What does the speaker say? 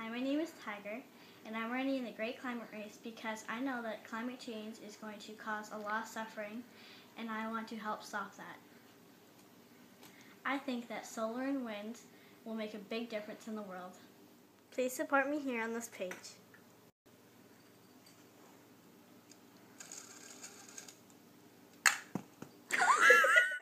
Hi, my name is Tyger, and I'm running in the Great Climate Race because I know that climate change is going to cause a lot of suffering, and I want to help stop that. I think that solar and wind will make a big difference in the world. Please support me here on this page.